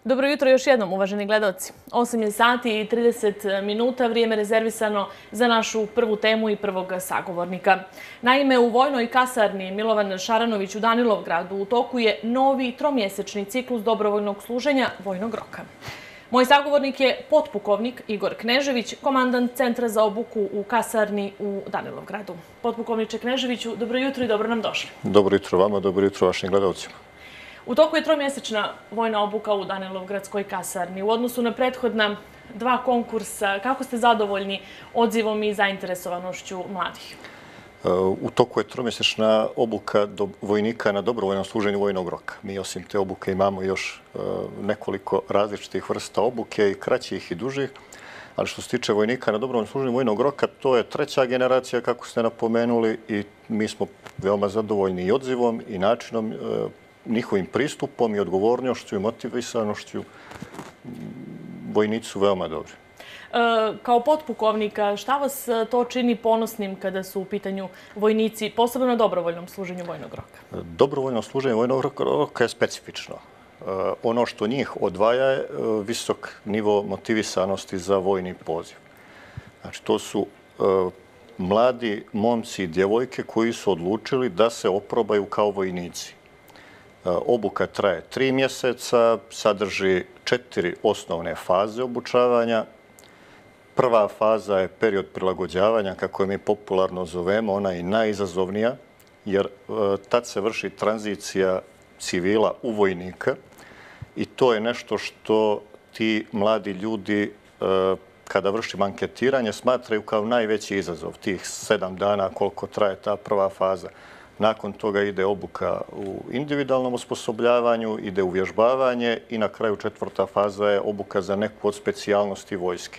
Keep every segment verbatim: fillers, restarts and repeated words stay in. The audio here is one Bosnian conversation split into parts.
Dobro jutro još jednom, uvaženi gledaoci. osam je sati i trideset minuta, vrijeme rezervisano za našu prvu temu i prvog sagovornika. Naime, u vojnoj kasarni Milovan Šaranović u Danilovgradu u toku je novi tromjesečni ciklus dobrovoljnog služenja vojnog roka. Moj sagovornik je potpukovnik Igor Knežević, komandant Centra za obuku u kasarni u Danilovgradu. Potpukovniče Kneževiću, dobro jutro i dobro nam došli. Dobro jutro vama, dobro jutro vašim gledalcima. U toku je tromjesečna vojna obuka u Danilovgradskoj kasarni. U odnosu na prethodna dva konkursa, kako ste zadovoljni odzivom i zainteresovanošću mladih? U toku je tromjesečna obuka vojnika na dobrovoljnom služenju vojnog roka. Mi osim te obuke imamo još nekoliko različitih vrsta obuke, i kraćih i dužih. Ali što se tiče vojnika na dobrovoljnom služenju vojnog roka, to je treća generacija, kako ste napomenuli, i mi smo veoma zadovoljni i odzivom i načinom, njihovim pristupom i odgovornošću i motivisanošću. Vojnici su veoma dobri. Kao potpukovnika, šta vas to čini ponosnim kada su u pitanju vojnici, posebno na dobrovoljnom služenju vojnog roka? Dobrovoljno služenje vojnog roka je specifično. Ono što njih odvaja je visok nivo motivisanosti za vojni poziv. Znači, to su mladi momci i djevojke koji su odlučili da se oprobaju kao vojnici. Obuka traje tri mjeseca, sadrži četiri osnovne faze obučavanja. Prva faza je period prilagođavanja, kako je mi popularno zovemo, ona je najizazovnija, jer tad se vrši tranzicija civila u vojnika i to je nešto što ti mladi ljudi, kada vršim anketiranje, smatraju kao najveći izazov, tih sedam dana koliko traje ta prva faza. Nakon toga ide obuka u individualnom osposobljavanju, ide uvježbavanje i na kraju četvrta faza je obuka za neku od specijalnosti vojske.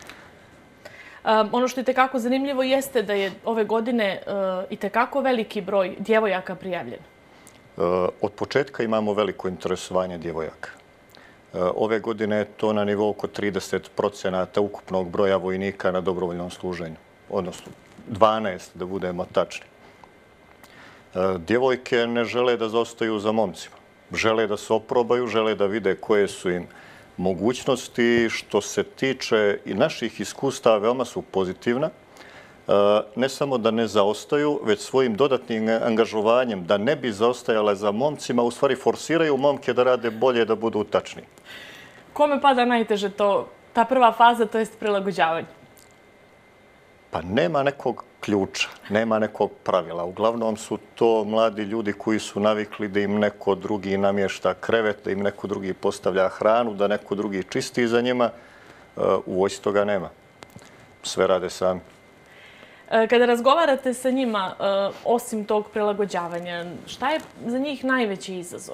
Ono što je itekako zanimljivo jeste da je ove godine itekako veliki broj djevojaka prijavljen. Od početka imamo veliko interesovanje djevojaka. Ove godine je to na nivou oko trideset procenata ukupnog broja vojnika na dobrovoljnom služenju, odnosno dvanaest da budemo tačni. Djevojke ne žele da zaostaju za momcima. Žele da se oprobaju, žele da vide koje su im mogućnosti. Što se tiče i naših iskustava, veoma su pozitivna. Ne samo da ne zaostaju, već svojim dodatnim angažovanjem da ne bi zaostajale za momcima, u stvari forsiraju momke da rade bolje, da budu tačni. Kome pada najteže to, ta prva faza, to jest prilagođavanje? Pa nema nekog ključa, nema nekog pravila. Uglavnom su to mladi ljudi koji su navikli da im neko drugi namješta krevet, da im neko drugi postavlja hranu, da neko drugi čisti za njima. U vojsci toga nema. Sve rade sami. Kada razgovarate sa njima, osim tog prilagođavanja, šta je za njih najveći izazov?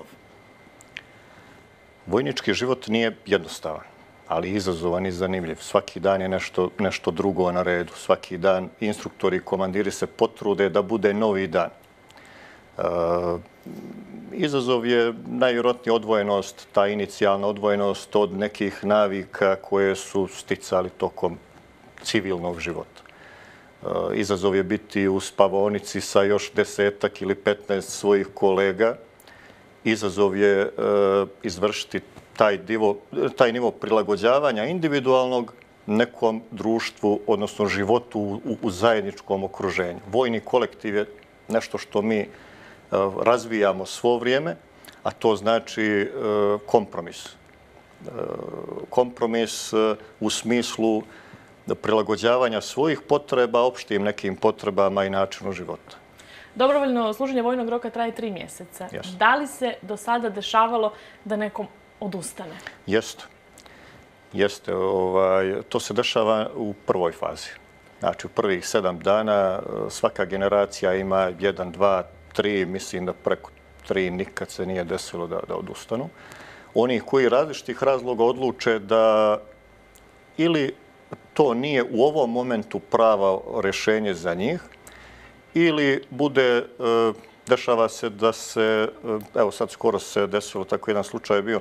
Vojnički život nije jednostavan, ali izazovan i zanimljiv. Svaki dan je nešto, nešto drugo na redu. Svaki dan instruktori i komandiri se potrude da bude novi dan. E, izazov je najvjerojatnije odvojenost, ta inicijalna odvojenost od nekih navika koje su sticali tokom civilnog života. E, izazov je biti u spavaonici sa još desetak ili petnaest svojih kolega. Izazov je e, izvršiti Taj, divo, taj nivo prilagođavanja individualnog nekom društvu, odnosno životu u, u zajedničkom okruženju. Vojni kolektiv je nešto što mi uh, razvijamo svo vrijeme, a to znači uh, kompromis. Uh, kompromis uh, u smislu prilagođavanja svojih potreba opštim nekim potrebama i načinu života. Dobrovoljno služenje vojnog roka traje tri mjeseca. Yes. Da li se do sada dešavalo da nekom odustane? Jeste. Jeste. Ovaj, to se dešava u prvoj fazi. Znači, u prvih sedam dana svaka generacija ima jedan, dva, tri, mislim da preko tri nikad se nije desilo da, da odustanu. Oni koji različitih razloga odluče da ili to nije u ovom momentu pravo rješenje za njih, ili bude, dešava se da se, evo sad skoro se desilo, tako jedan slučaj je bio,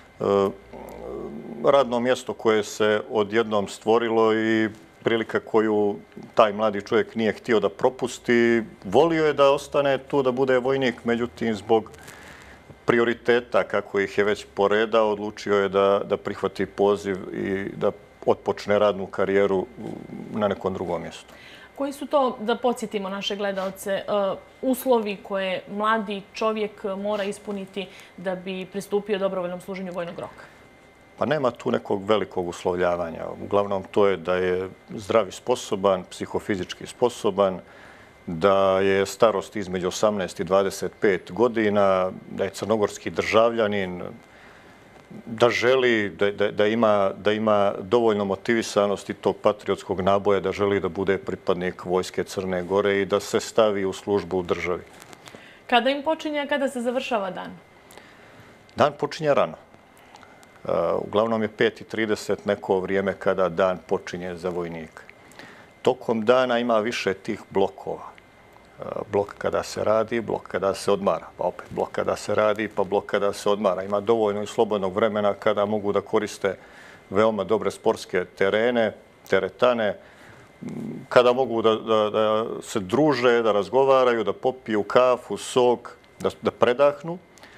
radno mjesto koje se odjednom stvorilo i prilika koju taj mladi čovjek nije htio da propusti. Volio je da ostane tu, da bude vojnik, međutim zbog prioriteta, kako ih je već poredao, odlučio je da, da prihvati poziv i da otpočne radnu karijeru na nekom drugom mjestu. Koji su to, da podsjetimo naše gledalce, uslovi koje mladi čovjek mora ispuniti da bi pristupio dobrovoljnom služenju vojnog roka? Pa nema tu nekog velikog uslovljavanja. Uglavnom to je da je zdrav i sposoban, psihofizički sposoban, da je starost između osamnaest i dvadeset pet godina, da je crnogorski državljanin, da želi, da, da, da, ima, da ima dovoljno motivisanosti tog patriotskog naboja, da želi da bude pripadnik Vojske Crne Gore i da se stavi u službu u državi. Kada im počinje, a kada se završava dan? Dan počinje rano. Uglavnom je pet i trideset neko vrijeme kada dan počinje za vojnika. Tokom dana ima više tih blokova. Blok kada se radi, blok kada se odmara, pa opet blok kada se radi, pa blok kada se odmara. Ima dovoljno i slobodnog vremena kada mogu da koriste veoma dobre sportske terene, teretane, kada mogu da, da, da se druže, da razgovaraju, da popiju kafu, sok, da, da predahnu.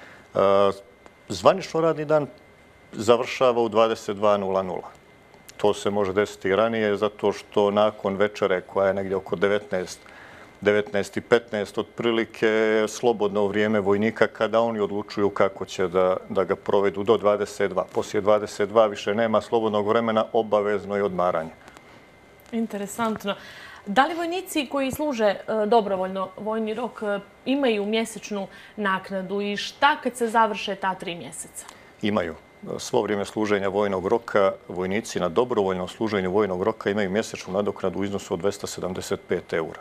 Zvanično radni dan završava u dvadeset dva nula nula. To se može desiti i ranije, zato što nakon večere, koja je negdje oko devetnaest, devetnaest i petnaest, otprilike je slobodno vrijeme vojnika kada oni odlučuju kako će da, da ga provedu do dvadeset dva. Poslije dvadeset dva više nema slobodnog vremena, obavezno je odmaranje. Interesantno. Da li vojnici koji služe dobrovoljno vojni rok imaju mjesečnu naknadu i šta kad se završe ta tri mjeseca? Imaju. Svo vrijeme služenja vojnog roka vojnici na dobrovoljnom služenju vojnog roka imaju mjesečnu nadoknadu u iznosu od dvesta sedamdeset pet eura.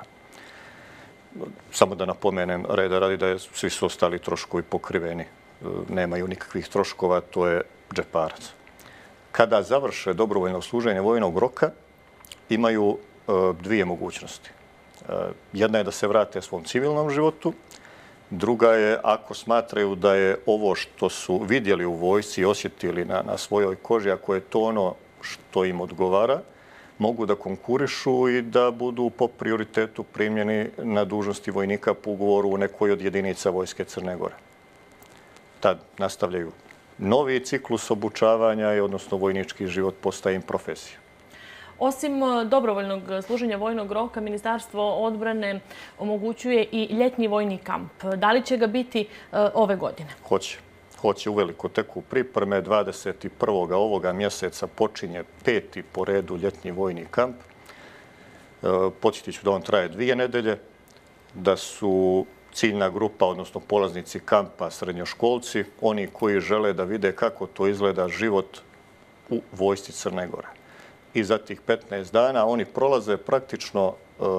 Samo da napomenem reda radi da je svi su ostali troškovi pokriveni. Nemaju nikakvih troškova, to je džeparac. Kada završe dobrovoljno služenje vojnog roka, imaju dvije mogućnosti. Jedna je da se vrate svom civilnom životu, druga je ako smatraju da je ovo što su vidjeli u vojsci i osjetili na, na svojoj koži, ako je to ono što im odgovara, mogu da konkurišu i da budu po prioritetu primljeni na dužnosti vojnika po ugovoru u nekoj od jedinica Vojske Crne Gore. Tad nastavljaju novi ciklus obučavanja i odnosno vojnički život postaje im profesija. Osim dobrovoljnog služenja vojnog roka, Ministarstvo odbrane omogućuje i ljetni vojni kamp. Da li će ga biti ove godine? Hoće. Hoće uveliko tek u pripreme. dvadeset prvog ovoga mjeseca počinje peti po redu ljetni vojni kamp. Podsjetit ću da on traje dvije nedelje, da su ciljna grupa, odnosno polaznici kampa srednjoškolci, oni koji žele da vide kako to izgleda život u Vojsci Crne Gore. I za tih petnaest dana oni prolaze praktično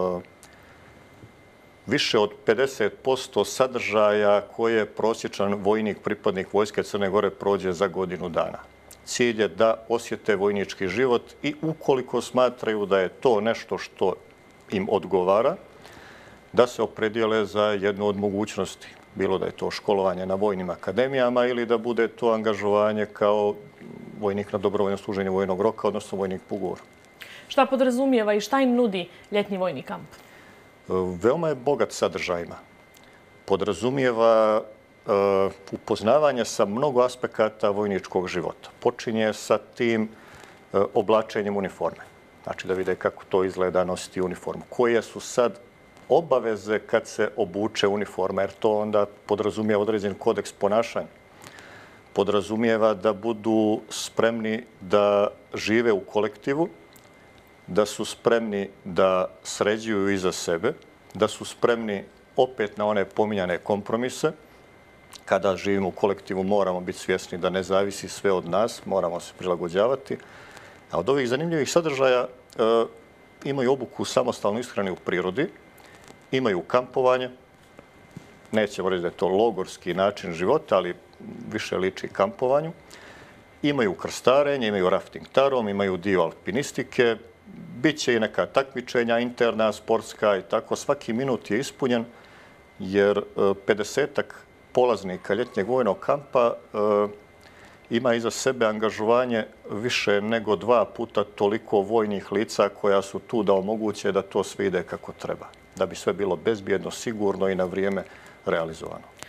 više od pedeset posto sadržaja koje prosječan vojnik, pripadnik Vojske Crne Gore prođe za godinu dana. Cilj je da osjete vojnički život i ukoliko smatraju da je to nešto što im odgovara, da se opredijele za jednu od mogućnosti. Bilo da je to školovanje na vojnim akademijama ili da bude to angažovanje kao vojnik na dobrovoljno služenje vojnog roka, odnosno vojnik po ugovoru. Šta podrazumijeva i šta im nudi ljetni vojni kamp? Veoma je bogat sadržajima. Podrazumijeva uh, upoznavanje sa mnogo aspekata vojničkog života. Počinje sa tim uh, oblačenjem uniforme. Znači da vide kako to izgleda nositi uniformu. Koje su sad obaveze kad se obuče uniforma, jer to onda podrazumijeva određen kodeks ponašanja. Podrazumijeva da budu spremni da žive u kolektivu, da su spremni da sređuju iza sebe, da su spremni opet na one pominjane kompromise. Kada živimo u kolektivu moramo biti svjesni da ne zavisi sve od nas, moramo se prilagođavati. A od ovih zanimljivih sadržaja e, imaju obuku u samostalnoj ishrani u prirodi, imaju kampovanje, nećemo reći da je to logorski način života, ali više liči kampovanju. Imaju krstarenje, imaju rafting tarom, imaju dio alpinistike, biće i neka takmičenja interna, sportska i tako. Svaki minut je ispunjen jer pedesetak polaznika ljetnjeg vojnog kampa ima iza sebe angažovanje više nego dva puta toliko vojnih lica koja su tu da omoguće da to sve ide kako treba, da bi sve bilo bezbjedno, sigurno i na vrijeme realizovano.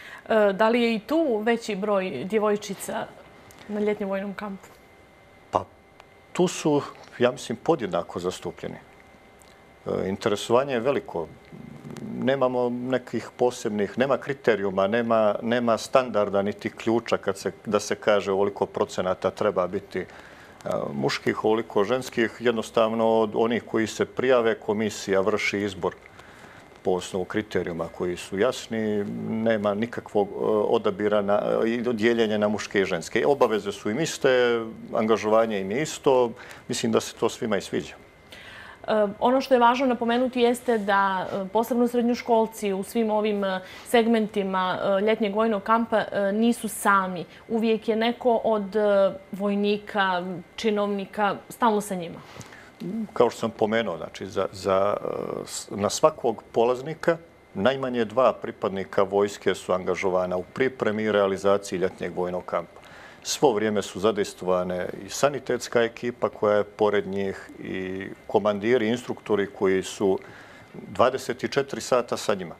Da li je i tu veći broj djevojčica na ljetnjem vojnom kampu? Pa tu su, ja mislim, podjednako zastupljeni. Interesovanje je veliko. Nemamo nekih posebnih, nema kriterijuma, nema, nema standarda niti ključa kad se, da se kaže ovoliko procenata treba biti muških, ovoliko ženskih. Jednostavno od onih koji se prijave, komisija vrši izbor po osnovu kriterijuma koji su jasni. Nema nikakvog odabira i dijeljenja na muške i ženske. Obaveze su im iste, angažovanje im je isto. Mislim da se to svima i sviđa. Ono što je važno napomenuti jeste da posebno srednjoškolci u svim ovim segmentima ljetnjeg vojnog kampa nisu sami. Uvijek je neko od vojnika, činovnika, stalno sa njima. Kao što sam pomenuo, znači, za, za, na svakog polaznika najmanje dva pripadnika vojske su angažovana u pripremi i realizaciji ljetnjeg vojnog kampa. Svo vrijeme su zadejstvovane i sanitetska ekipa koja je pored njih i komandiri, instruktori koji su dvadeset četiri sata sa njima.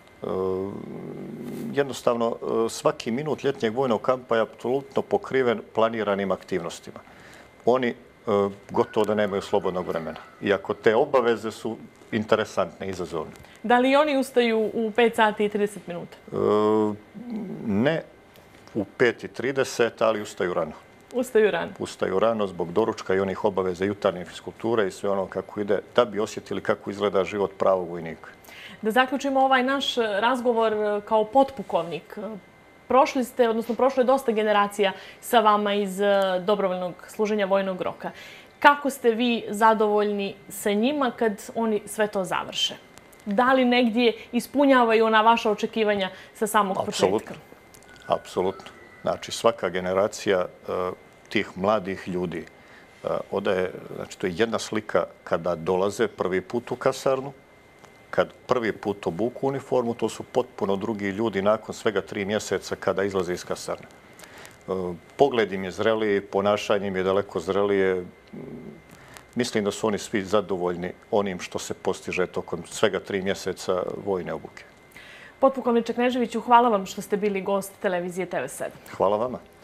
Jednostavno, svaki minut ljetnjeg vojnog kampa je apsolutno pokriven planiranim aktivnostima. Oni gotovo da nemaju slobodnog vremena. Iako te obaveze su interesantne i izazovne. Da li oni ustaju u pet sati i trideset minuta? Ne u pet i trideset, ali ustaju rano. Ustaju rano? Ustaju rano zbog doručka i onih obaveza jutarnje fiskulture i sve ono kako ide, da bi osjetili kako izgleda život pravog vojnika. Da zaključimo ovaj naš razgovor kao potpukovnik. Prošli ste, odnosno prošlo je dosta generacija sa vama iz dobrovoljnog služenja vojnog roka. Kako ste vi zadovoljni sa njima kad oni sve to završe? Da li negdje ispunjavaju ona vaša očekivanja sa samog početka? Apsolutno. Apsolutno. Znači, svaka generacija tih mladih ljudi odaje, znači, to je jedna slika kada dolaze prvi put u kasarnu, kad prvi put obuku uniformu, to su potpuno drugi ljudi nakon svega tri mjeseca kada izlaze iz kasarne. Pogled im je zreliji, ponašanje im je daleko zrelije. Mislim da su oni svi zadovoljni onim što se postiže tokom svega tri mjeseca vojne obuke. Potpukovniče Kneževiću, hvala vam što ste bili gost televizije T V sedam. Hvala vama.